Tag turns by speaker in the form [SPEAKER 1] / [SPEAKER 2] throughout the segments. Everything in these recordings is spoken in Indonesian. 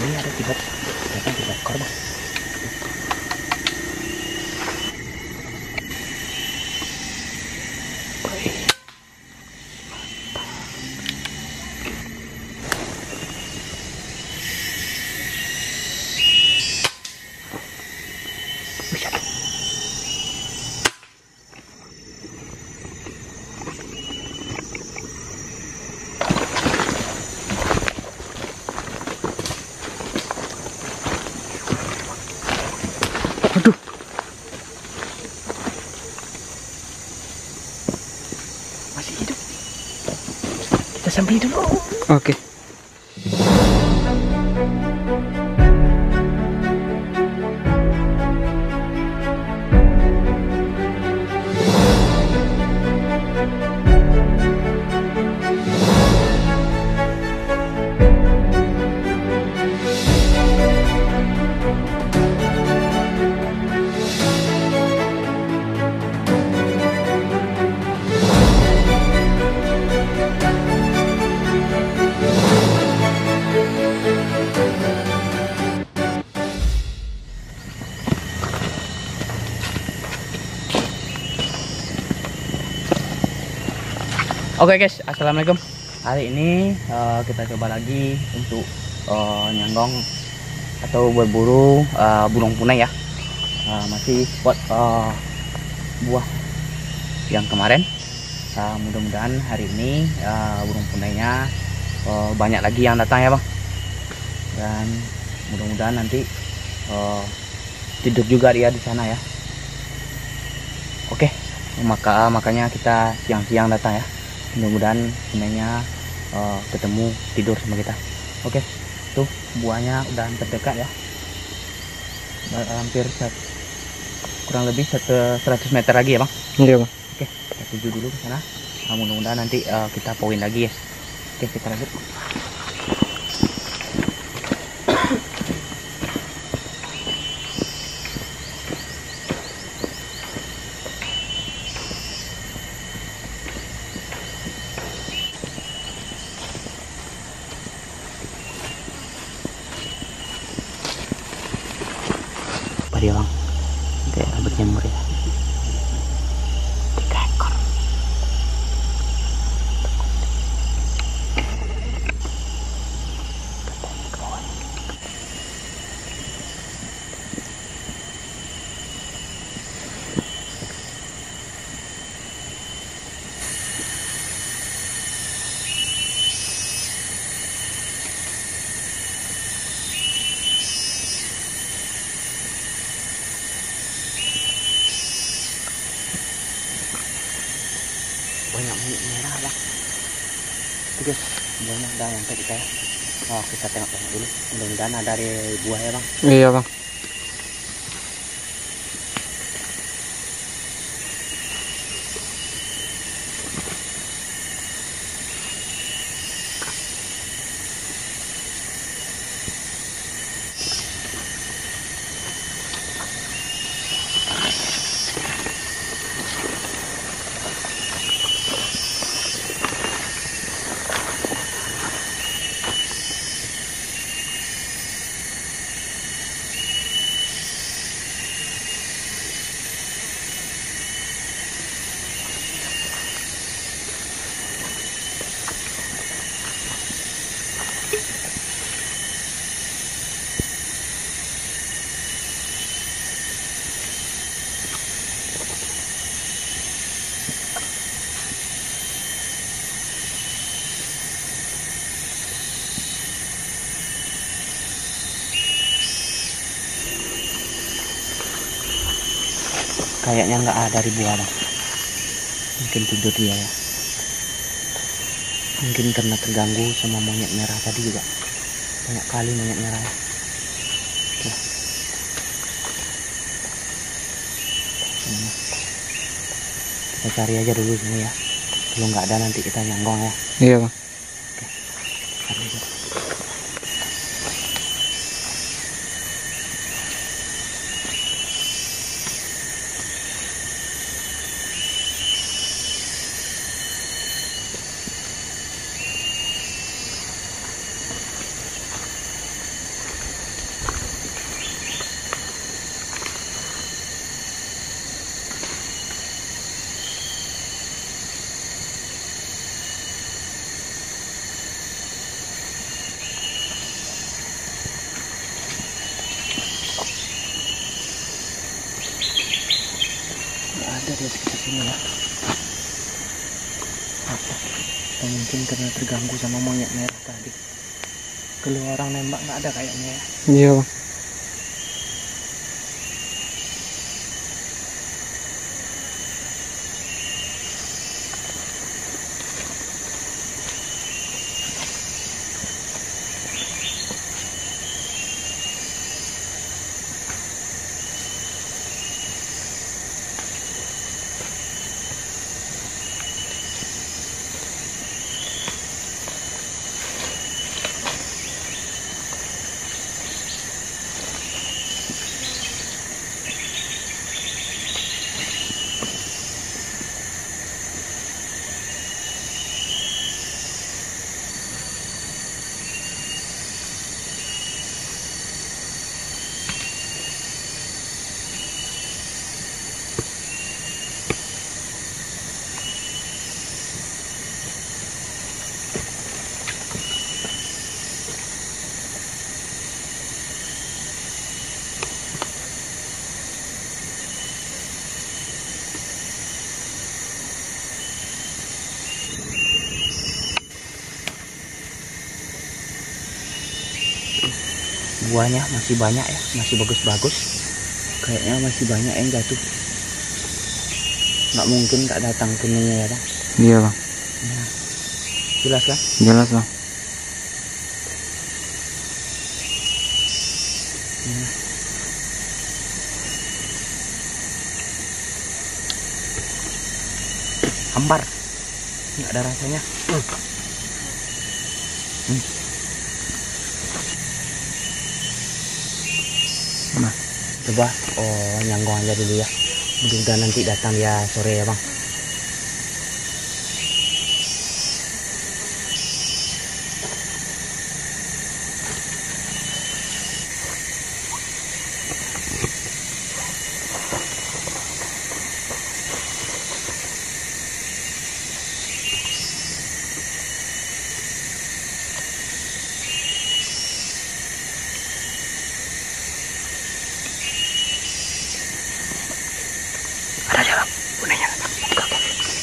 [SPEAKER 1] ini ada 3 ekor bang. Aduh. Masih hidup. Kita sampai dulu. Oke. Oke guys, assalamualaikum. Hari ini kita coba lagi untuk nyanggong atau berburu burung punai ya. Masih spot buah yang kemarin. Mudah-mudahan hari ini burung punainya banyak lagi yang datang ya bang. Dan mudah-mudahan nanti tidur juga dia di sana ya. Oke, makanya kita siang-siang datang ya. Mudah-mudahan punainya ketemu tidur sama kita. Oke, tuh buahnya udah terdekat ya, hampir kurang lebih 100 meter lagi ya bang. Iya bang. Oke, kita tuju dulu ke sana. Mudah-mudahan nanti kita poin lagi ya. Oke, kita lanjut. Dia bang, kayak rambut nyamur ya. 3 ekor. Katanya ke bawah. Banyak monyet merah bang. Itu guys, buahnya udah nyampe kita ya. Kita tengok-tengok dulu. Mudah-mudahan ada dari buah ya bang. Iya bang. Kayaknya nggak ada di buah bang. Mungkin tidur dia ya. Mungkin karena terganggu sama monyet merah tadi juga. Banyak kali monyet merah ya. Oke. Kita cari aja dulu sini ya. Kalau nggak ada nanti kita nyanggong ya. Iya bang. Oke. Cari aja. sini ya. Apa? Atau mungkin karena terganggu sama monyet merah tadi. Kalau orang nembak nggak ada kayaknya ya.
[SPEAKER 2] Iya bang.
[SPEAKER 1] Buahnya masih banyak ya, masih bagus-bagus. Kayaknya masih banyak yang jatuh. Nggak mungkin nggak datang kuningnya ya bang.
[SPEAKER 2] Iya bang.
[SPEAKER 1] Nah, jelas kan?
[SPEAKER 2] Jelas bang.
[SPEAKER 1] Nah. Hambar, nggak ada rasanya.
[SPEAKER 2] Nah,
[SPEAKER 1] Coba nyanggong aja dulu ya. Mudah-mudahan nanti datang ya sore ya bang. Ada aja bang, kuningnya datang. Oke.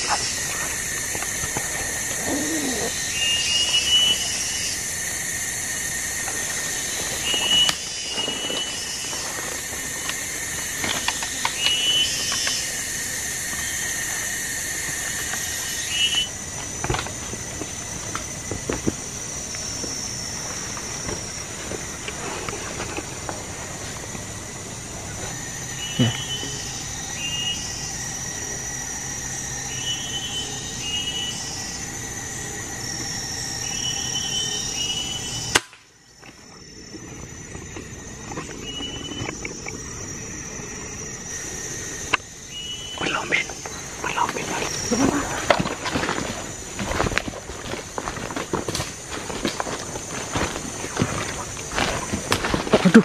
[SPEAKER 2] ya.
[SPEAKER 1] Melombet.
[SPEAKER 2] Aduh.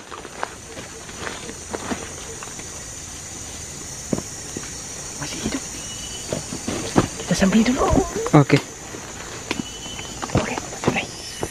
[SPEAKER 1] Masih hidup. Kita sambil dulu.
[SPEAKER 2] Oke.
[SPEAKER 1] Oke, sampai.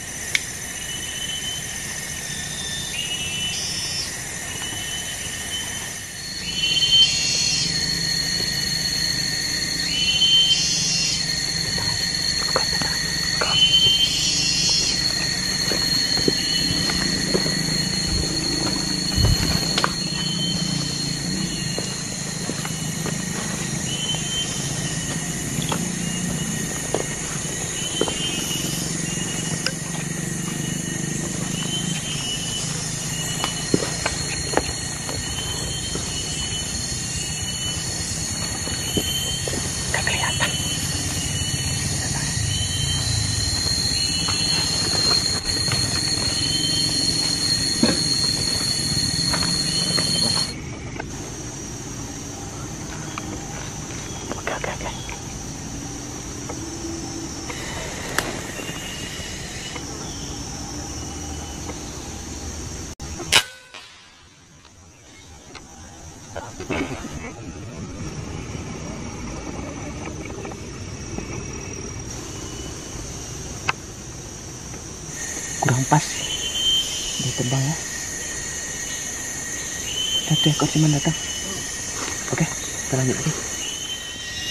[SPEAKER 1] Nggak kelihatan. Oke. Kurang pas dia terbang ya. Satu ekor cuman datang. Oke, kita lanjut lagi.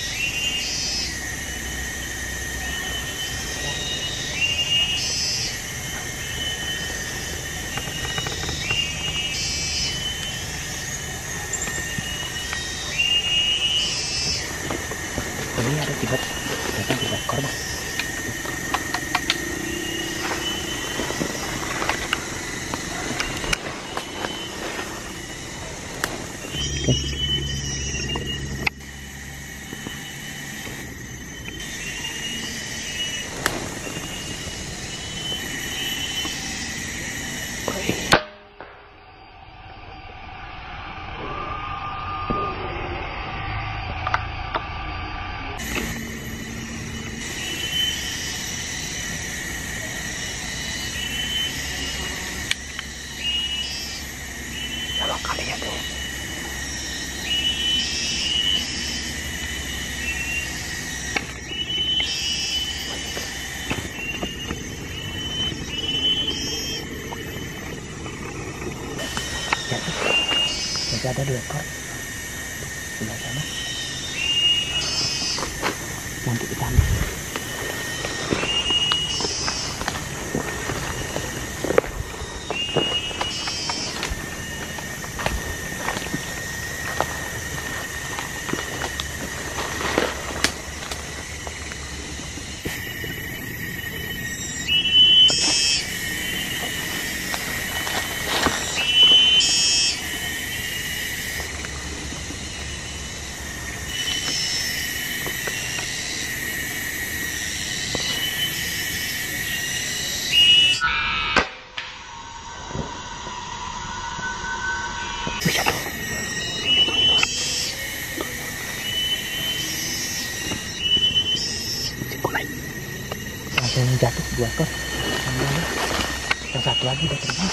[SPEAKER 1] tiba datang tiba ekor bang. Kalau kalian tuh jadi ada 2 ekor sebelah sana. Nanti kita ambil. Langsung jatuh 2 ekor. Yang satu lagi udah terbang.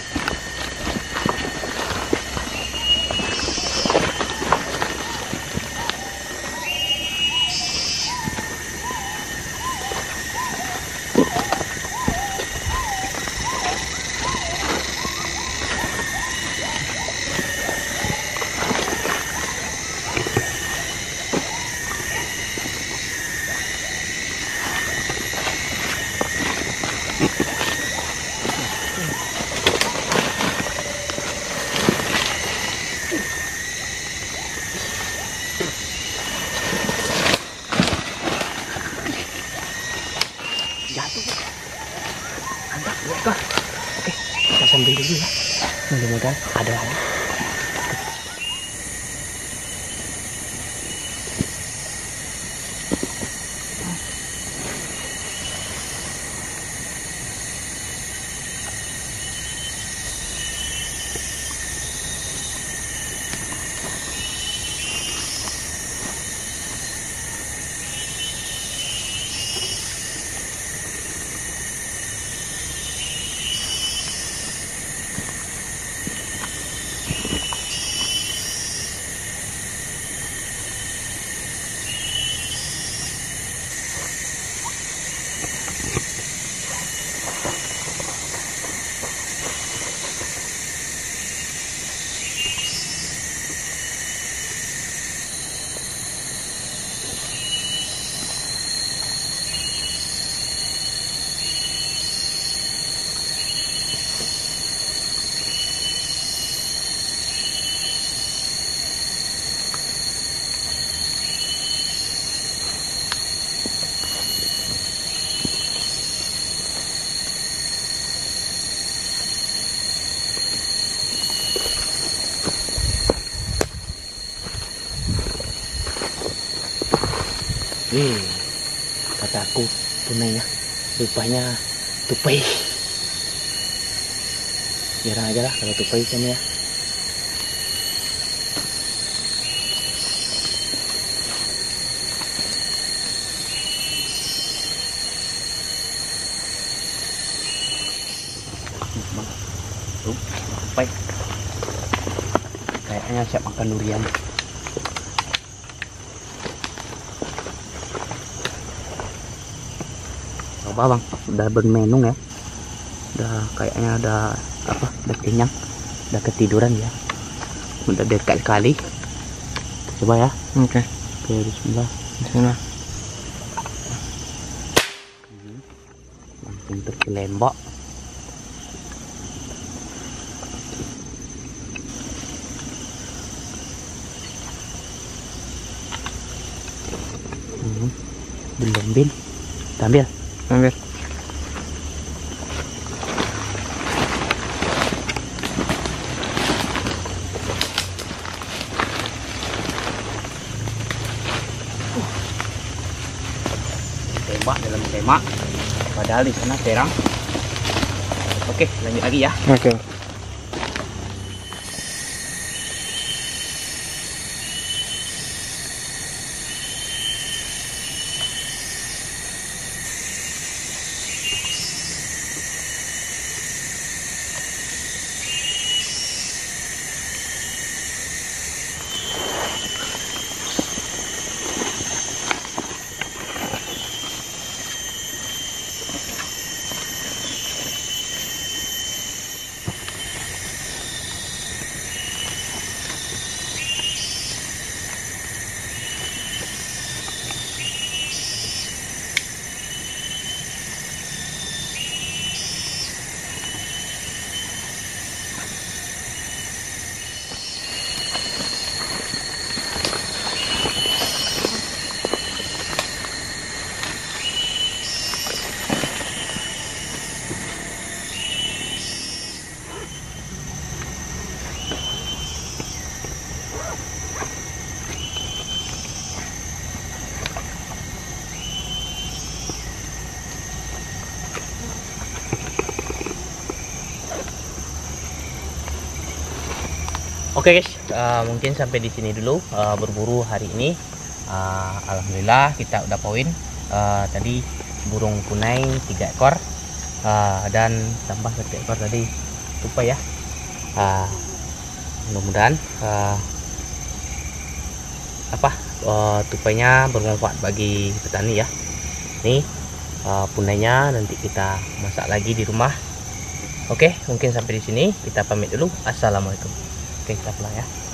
[SPEAKER 1] Jatuh. Mantap, 2 ekor. Oke, kita sambil dulu ya. Mudah-mudahan ada lagi. Kataku tunai ya, rupanya tupai. Jarang aja lah kalau tupai kan ya. Tupai kayaknya siap makan durian. Coba bang, udah bermenung ya, udah kayaknya udah apa, udah kenyang, udah ketiduran ya, udah dekat kali. Coba ya. Oke. Oke, bismillah. Bismillah. Langsung terkelembak. Bin, kita ambil.
[SPEAKER 2] Ambil.
[SPEAKER 1] Tembak dalam tembak. Padahal di sana terang. Oke, lanjut lagi ya.
[SPEAKER 2] Oke.
[SPEAKER 1] Oke guys, mungkin sampai di sini dulu berburu hari ini. Alhamdulillah kita udah poin. Tadi burung punai 3 ekor dan tambah 1 ekor tadi tupai ya. Mudah-mudahan tupainya bermanfaat bagi petani ya. Nih punainya nanti kita masak lagi di rumah. Oke, mungkin sampai di sini kita pamit dulu. Assalamualaikum. Oke, kita pulang ya.